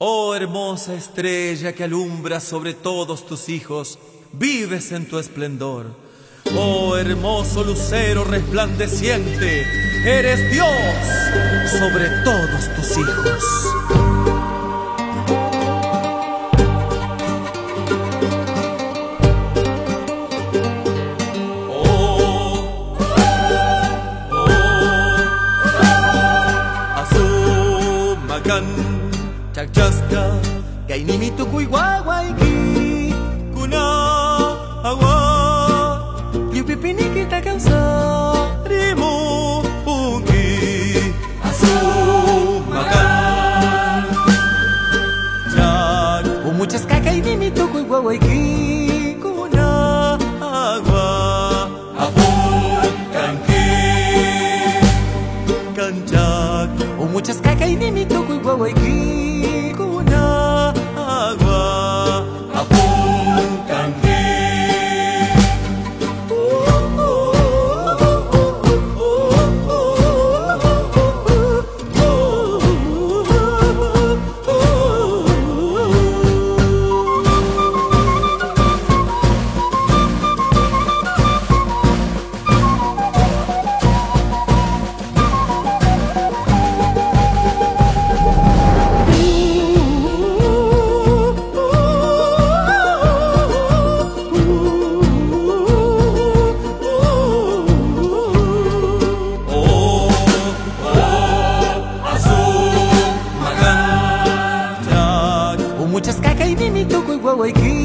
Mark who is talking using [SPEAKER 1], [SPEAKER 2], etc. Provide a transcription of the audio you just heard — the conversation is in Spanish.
[SPEAKER 1] Oh hermosa estrella que alumbras sobre todos tus hijos, vives en tu esplendor. Oh hermoso lucero resplandeciente, eres Dios sobre todos tus hijos. Chakchaska, kainimi tukuy wawaiki, kuna awa, yupipiniki takausa, rimu ungi, asumakan. Chak, umuchaska kainimi tukuy wawaiki, kuna agua, afun kanki, kanchak, umuchaska kainimi tukuy wawaiki. Muchas caca y mimi tukuy wawaiki.